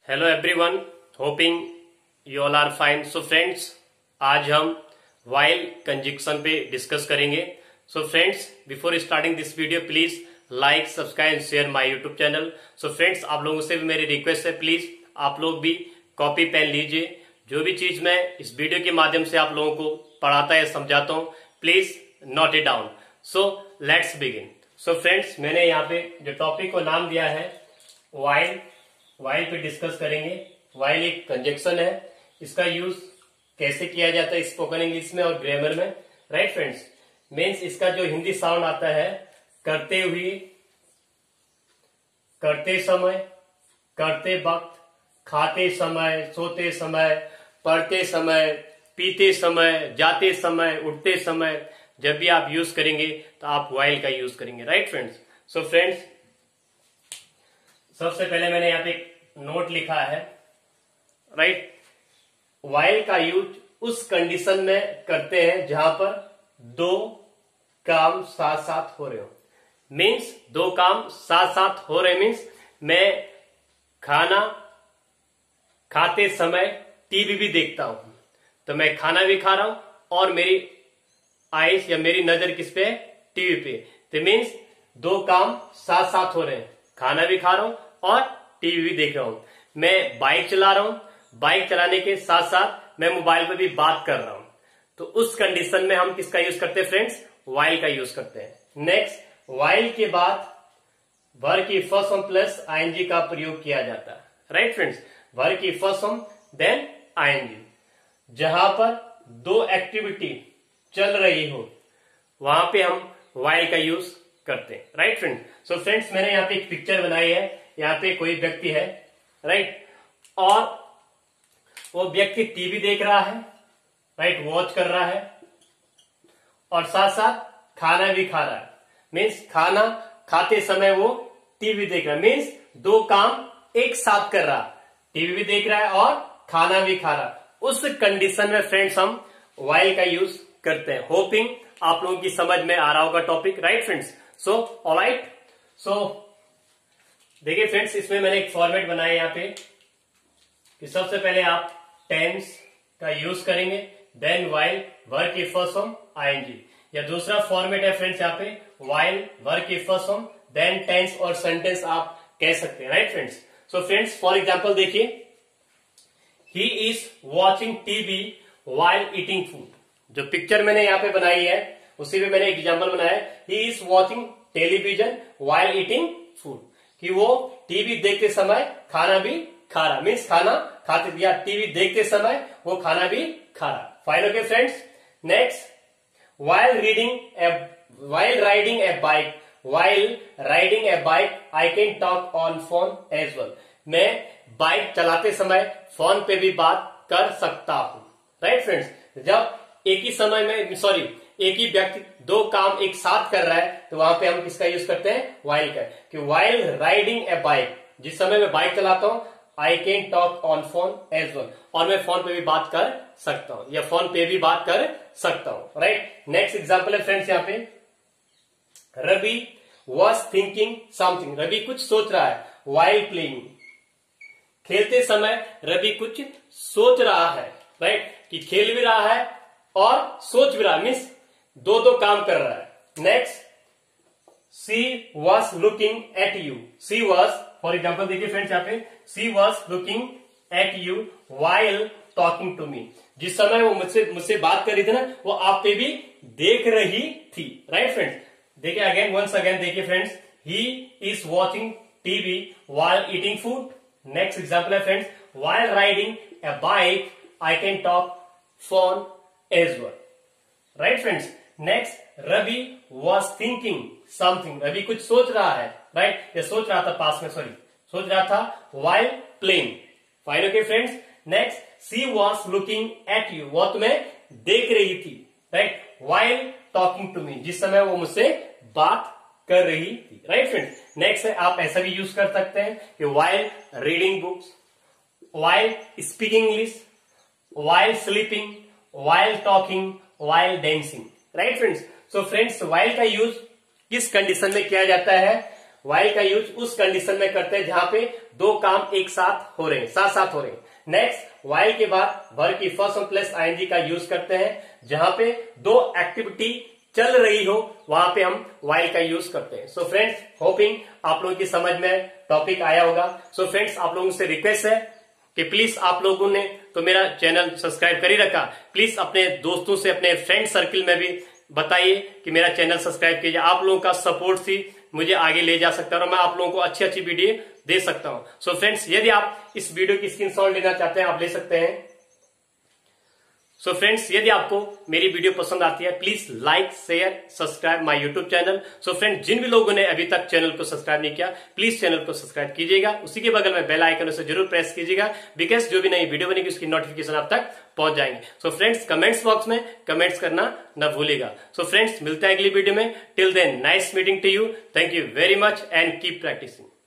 Hello everyone, hoping you all are fine. So friends, आज हम while conjunction पे discuss करेंगे। So friends, before starting this video please like, subscribe and share my YouTube channel. So friends, आप लोगों से भी मेरी request है, प्लीज आप लोग भी कॉपी पेन लीजिए। जो भी चीज मैं इस वीडियो के माध्यम से आप लोगों को पढ़ाता या समझाता हूँ, please note it down. So let's begin. So friends, मैंने यहाँ पे जो टॉपिक को नाम दिया है वाइल पे डिस्कस करेंगे। वाइल एक कंजक्शन है, इसका यूज कैसे किया जाता है स्पोकन इंग्लिश में और ग्रामर में, राइट फ्रेंड्स। मीन्स इसका जो हिंदी साउंड आता है करते हुए, करते समय, करते वक्त, खाते समय, सोते समय, पढ़ते समय, पीते समय, जाते समय, उठते समय, जब भी आप यूज करेंगे तो आप वाइल का यूज करेंगे, राइट फ्रेंड्स। सो फ्रेंड्स, सबसे पहले मैंने यहाँ पे एक नोट लिखा है, राइट। वाइल का यूज उस कंडीशन में करते हैं जहां पर दो काम साथ साथ हो रहे हो। मीन्स दो काम साथ साथ हो रहे मीन्स मैं खाना खाते समय टीवी भी देखता हूं, तो मैं खाना भी खा रहा हूं और मेरी आईज या मेरी नजर किस पे है? टीवी पे। तो मीन्स दो काम साथ साथ हो रहे हैं, खाना भी खा रहा हूं और टीवी भी देख रहा हूं। मैं बाइक चला रहा हूं, बाइक चलाने के साथ साथ मैं मोबाइल पर भी बात कर रहा हूं। तो उस कंडीशन में हम किसका यूज करते हैं फ्रेंड्स? वाइल का यूज करते हैं। नेक्स्ट, वाइल के बाद वर्ब की फर्स्ट फॉर्म प्लस आईएनजी का प्रयोग किया जाता है, राइट फ्रेंड्स। वर्ब की फर्स्ट फॉर्म देन आईएनजी। जहां पर दो एक्टिविटी चल रही हो वहां पे हम वाइल का यूज करते हैं, राइट फ्रेंड्स। सो फ्रेंड्स, मैंने यहाँ पे एक पिक्चर बनाई है। यहाँ पे कोई व्यक्ति है, राइट, और वो व्यक्ति टीवी देख रहा है, राइट, वॉच कर रहा है और साथ साथ खाना भी खा रहा है। मीन्स खाना खाते समय वो टीवी देख रहा है। मीन्स दो काम एक साथ कर रहा, टीवी भी देख रहा है और खाना भी खा रहा। उस कंडीशन में फ्रेंड्स हम वाइल का यूज करते हैं। होपिंग आप लोगों की समझ में आ रहा होगा topic, right friends. So alright, so देखिए फ्रेंड्स, इसमें मैंने एक फॉर्मेट बनाया यहाँ पे कि सबसे पहले आप टेंस का यूज करेंगे, देन वाइल वर्ब की फर्स्ट फॉर्म आईएनजी। या दूसरा फॉर्मेट है फ्रेंड्स यहाँ पे वाइल वर्ब की फर्स्ट फॉर्म देन टेंस और सेंटेंस आप कह सकते हैं, right friends. So friends, for example देखिए, he is watching TV while eating food. जो पिक्चर मैंने यहाँ पे बनाई है उसी में मैंने एक एग्जाम्पल बनाया है, he is watching television while eating food, कि वो टीवी देखते समय खाना भी खा रहा। मीन्स खाना खाते या टीवी देखते समय वो खाना भी खा रहा। Fine, okay friends. Next, while riding a bike I can talk on phone as well। मैं बाइक चलाते समय फोन पे भी बात कर सकता हूं, राइट फ्रेंड्स। जब एक ही समय में एक ही व्यक्ति दो काम एक साथ कर रहा है तो वहां पे हम किसका यूज करते हैं? वाइल का। कि while riding a bike, जिस समय मैं बाइक चलाता हूं, I can talk on phone as well, और मैं फोन पे भी बात कर सकता हूं या फोन पे भी बात कर सकता हूं, राइट। नेक्स्ट एग्जांपल है फ्रेंड्स यहाँ पे, Ravi was thinking something। Ravi कुछ सोच रहा है while playing। खेलते समय रवि कुछ सोच रहा है, राइट, कि खेल भी रहा है और सोच भी रहा है। मीन्स दो दो काम कर रहा है। Next, she was looking at you. She was, for example देखिए फ्रेंड्स यहाँ पे, she was looking at you while talking to me. जिस समय वो मुझसे बात कर रही थी ना, वो आप पे भी देख रही थी, राइट फ्रेंड्स। देखिए अगेन, वंस अगेन देखिए friends, he is watching TV while eating food. Next example है friends, while riding a bike I can talk phone as well, right friends. Next, Ravi was thinking something. Ravi कुछ सोच रहा है, right, या सोच रहा था पास में, सोच रहा था while playing. Fine, okay friends. Next, she was looking at you. वो तुम्हें देख रही थी, right, while talking to me, जिस समय वो मुझसे बात कर रही थी, राइट फ्रेंड्स। नेक्स्ट है, आप ऐसा भी यूज कर सकते हैं कि while reading books, while speaking English, while sleeping, while talking, while dancing, right friends. So friends, while का यूज किस कंडीशन में किया जाता है? while का यूज उस कंडीशन में करते हैं जहां पे दो काम एक साथ हो रहे हैं, साथ साथ हो रहे हैं। नेक्स्ट, while के बाद वर्ब की फर्स्ट फॉर्म प्लस ing का यूज करते हैं जहां पे दो एक्टिविटी चल रही हो, वहां पे हम while का यूज करते हैं। सो फ्रेंड्स, होपिंग आप लोगों की समझ में टॉपिक आया होगा। सो फ्रेंड्स, आप लोगों से रिक्वेस्ट है कि प्लीज आप लोगों ने तो मेरा चैनल सब्सक्राइब कर ही रखा, प्लीज अपने दोस्तों से, अपने फ्रेंड सर्किल में भी बताइए कि मेरा चैनल सब्सक्राइब कीजिए। आप लोगों का सपोर्ट से मुझे आगे ले जा सकता है और मैं आप लोगों को अच्छी अच्छी वीडियो दे सकता हूं। सो फ्रेंड्स, यदि आप इस वीडियो की स्क्रीनशॉट लेना चाहते हैं, आप ले सकते हैं। सो फ्रेंड्स, यदि आपको मेरी वीडियो पसंद आती है, please like, share, subscribe my YouTube channel. So friends, जिन भी लोगों ने अभी तक चैनल को सब्सक्राइब नहीं किया, प्लीज चैनल को सब्सक्राइब कीजिएगा। उसी के बगल में बेल आइकन से जरूर प्रेस कीजिएगा, बिकॉज जो भी नई वीडियो बनेगी उसकी नोटिफिकेशन आप तक पहुंच जाएंगे। सो फ्रेंड्स, कमेंट्स बॉक्स में कमेंट्स करना न भूलिएगा। सो फ्रेंड्स, मिलते हैं अगली वीडियो में। Till then, nice meeting to you. Thank you very much and keep practising.